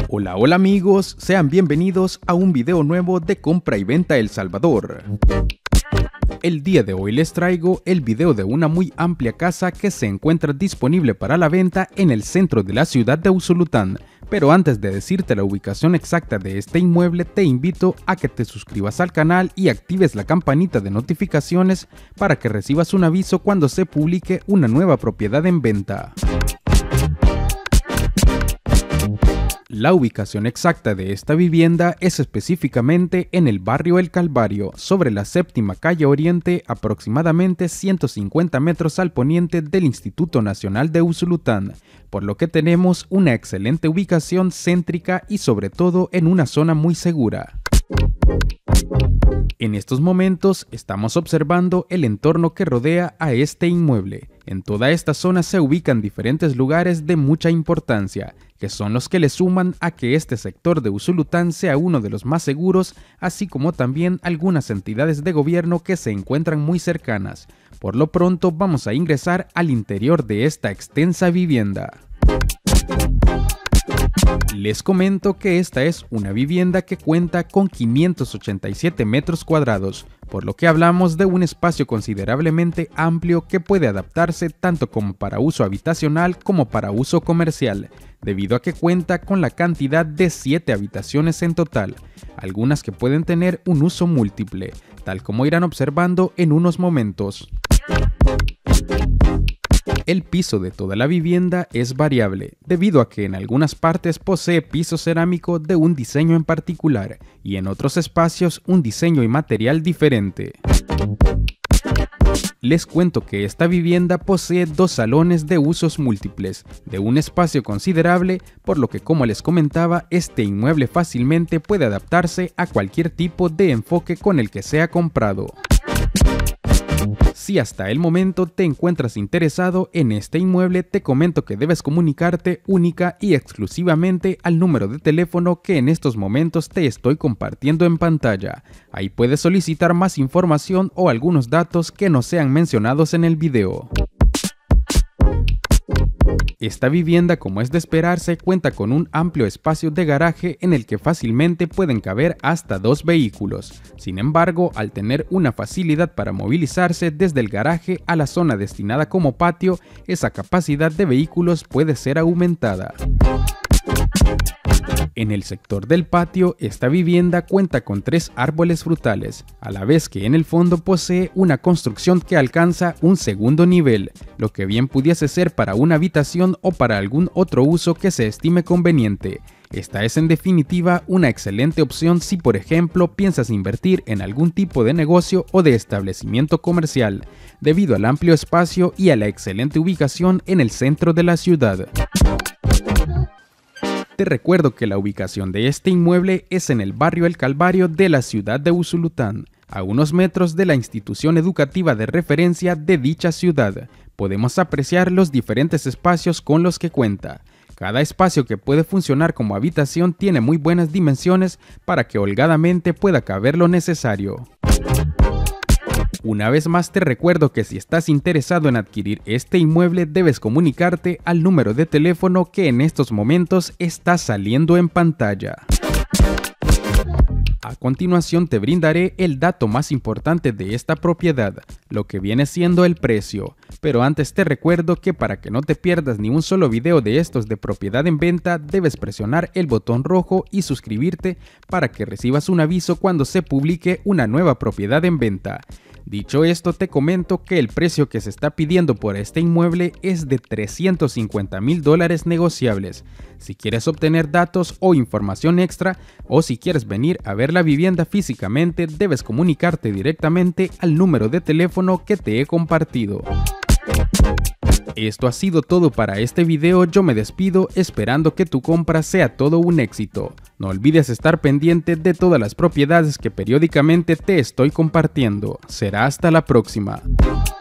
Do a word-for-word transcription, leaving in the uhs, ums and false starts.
Hola, hola amigos, sean bienvenidos a un video nuevo de Compra y Venta El Salvador. El día de hoy les traigo el video de una muy amplia casa que se encuentra disponible para la venta en el centro de la ciudad de Usulután. Pero antes de decirte la ubicación exacta de este inmueble, te invito a que te suscribas al canal y actives la campanita de notificaciones para que recibas un aviso cuando se publique una nueva propiedad en venta. La ubicación exacta de esta vivienda es específicamente en el barrio El Calvario, sobre la séptima calle Oriente, aproximadamente ciento cincuenta metros al poniente del Instituto Nacional de Usulután, por lo que tenemos una excelente ubicación céntrica y sobre todo en una zona muy segura. En estos momentos estamos observando el entorno que rodea a este inmueble. En toda esta zona se ubican diferentes lugares de mucha importancia, que son los que le suman a que este sector de Usulután sea uno de los más seguros, así como también algunas entidades de gobierno que se encuentran muy cercanas. Por lo pronto vamos a ingresar al interior de esta extensa vivienda. Les comento que esta es una vivienda que cuenta con quinientos ochenta y siete metros cuadrados, por lo que hablamos de un espacio considerablemente amplio que puede adaptarse tanto como para uso habitacional como para uso comercial, debido a que cuenta con la cantidad de siete habitaciones en total, algunas que pueden tener un uso múltiple, tal como irán observando en unos momentos. El piso de toda la vivienda es variable, debido a que en algunas partes posee piso cerámico de un diseño en particular y en otros espacios un diseño y material diferente. Les cuento que esta vivienda posee dos salones de usos múltiples, de un espacio considerable, por lo que, como les comentaba, este inmueble fácilmente puede adaptarse a cualquier tipo de enfoque con el que sea comprado. Si hasta el momento te encuentras interesado en este inmueble, te comento que debes comunicarte única y exclusivamente al número de teléfono que en estos momentos te estoy compartiendo en pantalla. Ahí puedes solicitar más información o algunos datos que no sean mencionados en el video. Esta vivienda, como es de esperarse, cuenta con un amplio espacio de garaje en el que fácilmente pueden caber hasta dos vehículos. Sin embargo, al tener una facilidad para movilizarse desde el garaje a la zona destinada como patio, esa capacidad de vehículos puede ser aumentada. En el sector del patio, esta vivienda cuenta con tres árboles frutales, a la vez que en el fondo posee una construcción que alcanza un segundo nivel, lo que bien pudiese ser para una habitación o para algún otro uso que se estime conveniente. Esta es en definitiva una excelente opción si, por ejemplo, piensas invertir en algún tipo de negocio o de establecimiento comercial, debido al amplio espacio y a la excelente ubicación en el centro de la ciudad. Te recuerdo que la ubicación de este inmueble es en el barrio El Calvario de la ciudad de Usulután, a unos metros de la institución educativa de referencia de dicha ciudad. Podemos apreciar los diferentes espacios con los que cuenta. Cada espacio que puede funcionar como habitación tiene muy buenas dimensiones para que holgadamente pueda caber lo necesario. Una vez más te recuerdo que si estás interesado en adquirir este inmueble debes comunicarte al número de teléfono que en estos momentos está saliendo en pantalla. A continuación te brindaré el dato más importante de esta propiedad, lo que viene siendo el precio. Pero antes te recuerdo que para que no te pierdas ni un solo video de estos de propiedad en venta, debes presionar el botón rojo y suscribirte para que recibas un aviso cuando se publique una nueva propiedad en venta. Dicho esto, te comento que el precio que se está pidiendo por este inmueble es de trescientos cincuenta mil dólares negociables. Si quieres obtener datos o información extra, o si quieres venir a ver la vivienda físicamente, debes comunicarte directamente al número de teléfono que te he compartido. Esto ha sido todo para este video, yo me despido esperando que tu compra sea todo un éxito. No olvides estar pendiente de todas las propiedades que periódicamente te estoy compartiendo. Será hasta la próxima.